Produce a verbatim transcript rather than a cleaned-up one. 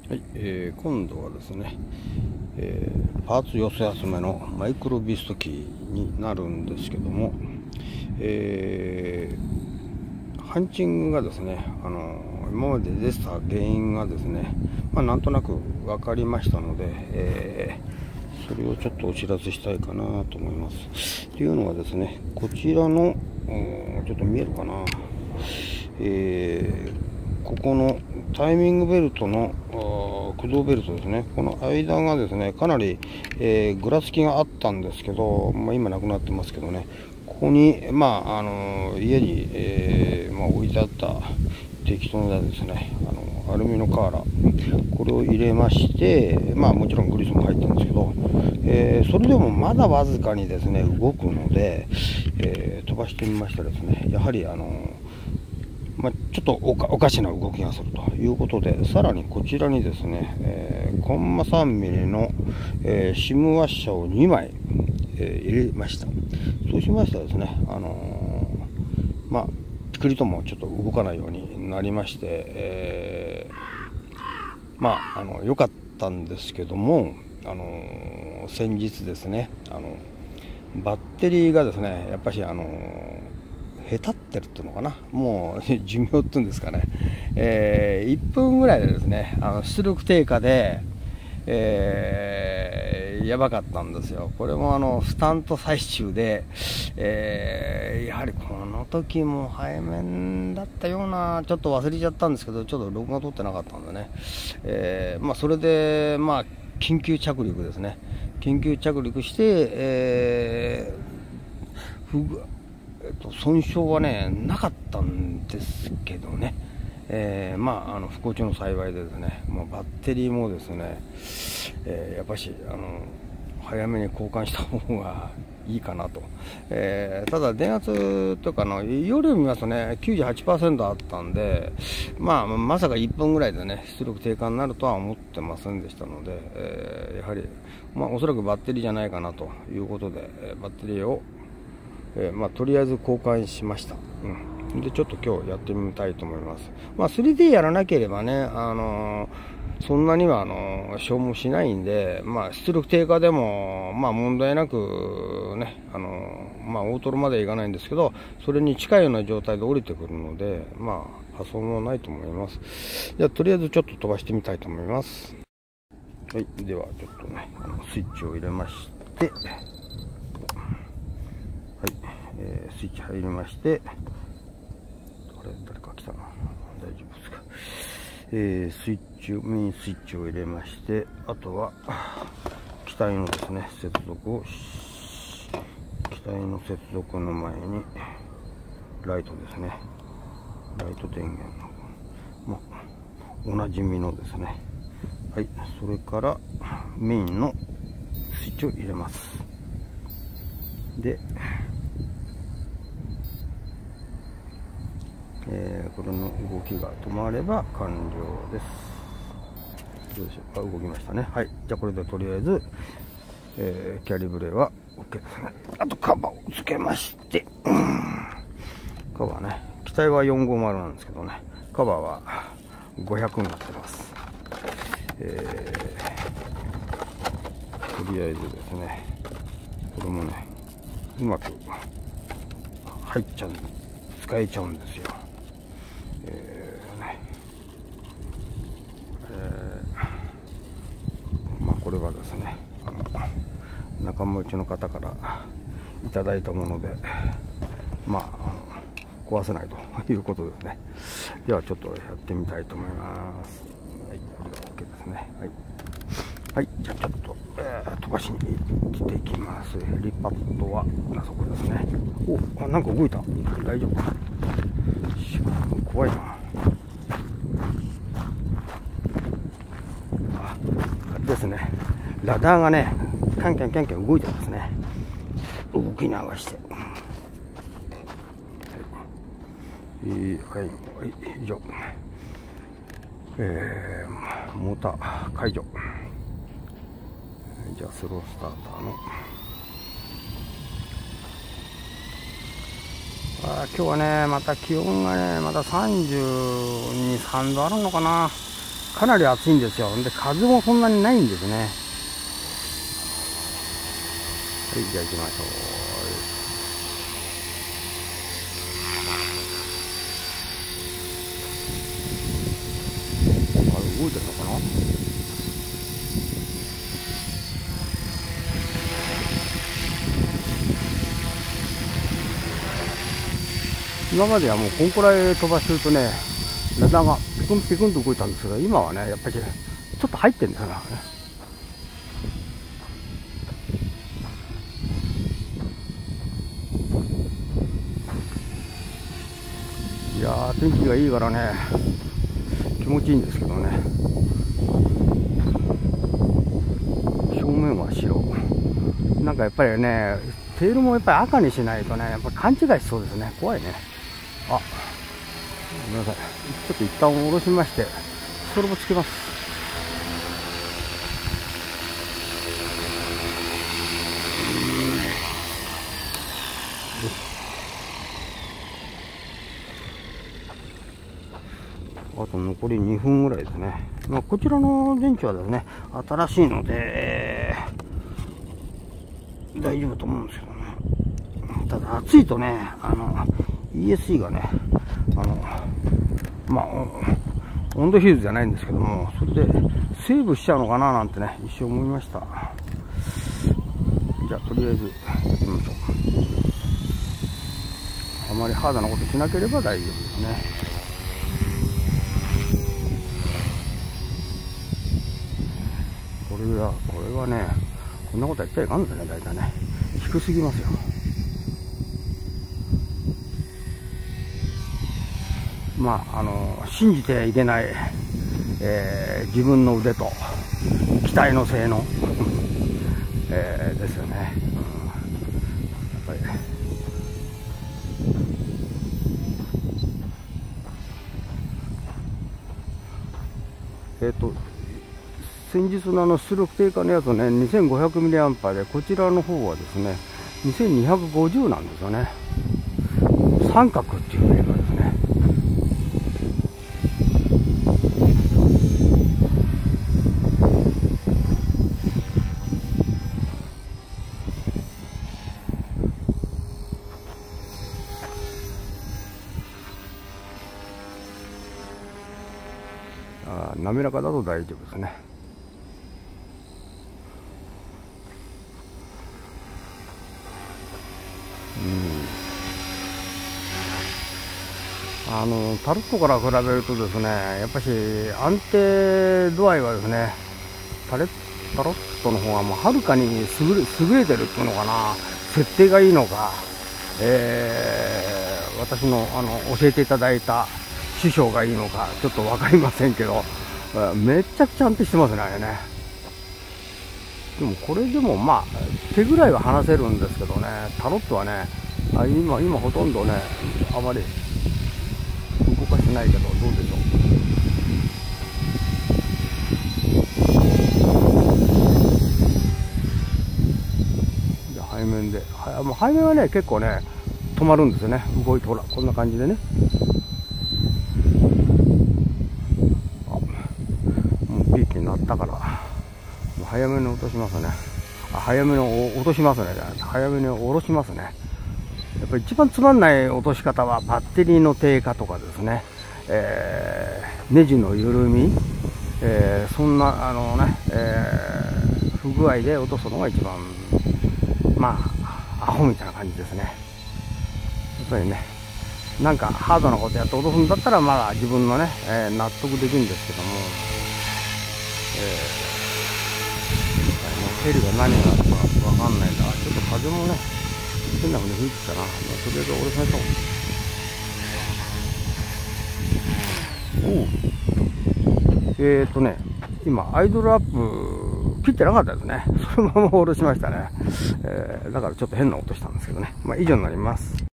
はい、えー、今度はですね、えー、パーツ寄せ集めのマイクロビストキーになるんですけども、えー、ハンチングがですね、あの今まで出てた原因がですね、まあ、なんとなく分かりましたので、えー、それをちょっとお知らせしたいかなと思います。というのはですね、こちらのちょっと見えるかな、えー、ここのタイミングベルトの駆動ベルトですね、この間がですねかなり、えー、ぐらつきがあったんですけど、まあ、今なくなってますけどね、ここに、まあ、あの家に、えーまあ、置いてあった適当なですね、あのアルミの瓦、これを入れまして、まあ、もちろんグリスも入ってるんですけど、えー、それでもまだわずかにですね動くので、えー、飛ばしてみましたらですね、やはりあのまあ、ちょっとお か, おかしな動きがするということで、さらにこちらにですね、えー、コンマさんミリの、えー、シムワッシャーをにまい、えー、入れました。そうしましたらですね、あのー、まあピクリともちょっと動かないようになりまして、えー、まああの良かったんですけども、あのー、先日ですね、あのバッテリーがですね、やっぱりあのーへたってるっていうのかな、もう寿命っていうんですかね、えー、いっぷんぐらいでですね、あの出力低下で、えー、やばかったんですよ。これもあのスタント最中で、えー、やはりこの時も背面だったような、ちょっと忘れちゃったんですけど、ちょっと録画取ってなかったんでね、えーまあ、それで、まあ、緊急着陸ですね、緊急着陸して、えー、ふぐえっと、損傷はねなかったんですけどね、えー、まああの不幸中の幸いでですね、もうバッテリーもですね、えー、やっぱしあの早めに交換した方がいいかなと、えー、ただ電圧とかの夜見ますとね きゅうじゅうはちパーセント あったんで、まあまさかいっぷんぐらいでね出力低下になるとは思ってませんでしたので、えー、やはり、まあ、おそらくバッテリーじゃないかなということで、バッテリーをえーまあ、とりあえず交換しました、うん、でちょっと今日やってみたいと思います。まあ、スリーディー やらなければね、あのー、そんなにはあのー、消耗しないんで、まあ、出力低下でも、まあ、問題なくね、あのー、まあ、オートロまではいかないんですけど、それに近いような状態で降りてくるので、まあ、破損もないと思います。じゃあとりあえずちょっと飛ばしてみたいと思います。はい、ではちょっとね、あのスイッチを入れまして、はい、えー、スイッチ入りまして、あれ誰か来たな、大丈夫ですか、えー、スイッチメインスイッチを入れまして、あとは機体のですね接続を機体の接続の前にライトですね、ライト電源の、まあ、おなじみのですね、はい、それからメインのスイッチを入れます。でえー、これの動きが止まれば完了です。どうでしょうか、動きましたね。はい、じゃあこれでとりあえず、えー、キャリブレは OK ですね。あとカバーをつけまして、うん、カバーね、機体はよんごーまるなんですけどね、カバーはごひゃくになってます。えー、とりあえずですね、これもねうまく入っちゃう、使えちゃうんですよ。えーねえー、まあこれはですね、あの仲間内の方からいただいたもので、まあ、あの壊せないということですね。ではちょっとやってみたいと思います。はい、これが OK ですね。はい、はい、じゃあちょっと、えー、飛ばしに来ていきます。ヘリパッドはあそこですね。お、あ、なんか動いた。大丈夫か。怖いな。あ、あれですね、ラダーがねキャンキャンキャンキャン動いてますね。動き流して、はい、はい、以上、えー、モーター解除。じゃあスロースターターの、あ今日はねまた気温がねまたさんじゅうに、さんどあるのかな、 かなり暑いんですよ。で、風もそんなにないんですね。はい、じゃあ行きましょう。あれ、動いてるのかな？今まではもうこんくらい飛ばしてるとね、ラダーがピクンピクンと動いたんですけど、今はね、やっぱりちょっと入ってるんですよね。いやー、天気がいいからね、気持ちいいんですけどね。表面は白。なんかやっぱりね、テールもやっぱり赤にしないとね、やっぱ勘違いしそうですね。怖いね。あ、ごめんなさい。ちょっと一旦下ろしまして、それもつけます。あと残りにふんぐらいですね。まあ、こちらの電池はですね、新しいので、大丈夫と思うんですけどね。ただ暑いとね、あの、イーエスシー がね、あの、まあ、温度ヒーズじゃないんですけども、それでセーブしちゃうのかななんてね、一瞬思いました。じゃあ、とりあえずやってみましょう。あまりハードなことしなければ大丈夫ですね。これは、これはね、こんなことやっちゃいかんですね、大体ね。低すぎますよ。まあ、あの、信じてはいけない、えー、自分の腕と、機体の性能、えー、ですよね。うん、やっぱりね。えっと、先日のあの出力低下のやつね、にせんごひゃくミリアンパー で、こちらの方はですね、にせんにひゃくごじゅうなんですよね。三角っていうメーカーですね。あ、滑らかだと大丈夫ですね。うん、あのタロットから比べるとですね、やっぱし安定度合いはですね、タレタロットの方がもうはるかに優れ、優れてるっていうのかな、設定がいいのか、えー、私のあの教えていただいた師匠がいいのかちょっと分かりませんけど、めちゃくちゃ安定してますね、あれね。でもこれでもまあ手ぐらいは離せるんですけどね、タロットはね、あ今今ほとんどね、あまり動かしてないけど、どうでしょう。じゃあ背面で、はもう背面はね結構ね止まるんですよね。動いてほらこんな感じでね。あ、もうピーキになったから。早めに落としますね。あ、早めに落としますね。早めに下ろしますね。やっぱり一番つまんない落とし方はバッテリーの低下とかですね、えー、ネジの緩み、えー、そんなあのね、えー、不具合で落とすのが一番まあアホみたいな感じですね。やっぱりね、なんかハードなことやって落とすんだったらまだ自分のね、えー、納得できるんですけども、えーヘリが何があるかわかんないんだ。ちょっと風もね、変な風に吹いてきたな。まあ、とりあえず下ろしましょう。おう。えーとね、今、アイドルアップ切ってなかったですね。そのまま下ろしましたね。えー、だからちょっと変な音したんですけどね。まあ、以上になります。